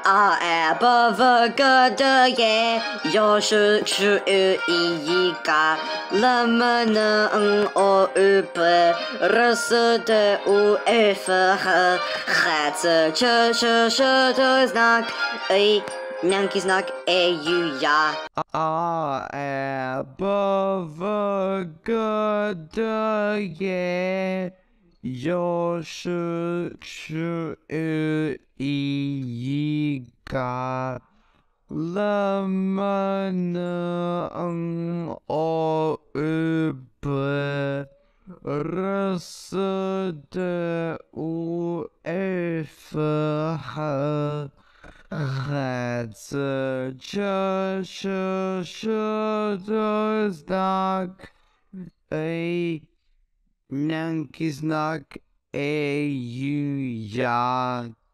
啊哎不不个的耶，要是去一个，那么能我不认识的无二分和孩子，这是的 znak， 哎，Yankee znak 哎有呀。 不个的耶，又是去一个，那么能我不认识的无二分和孩子，这是的 znak， 哎，Yankee znak，哎，有呀。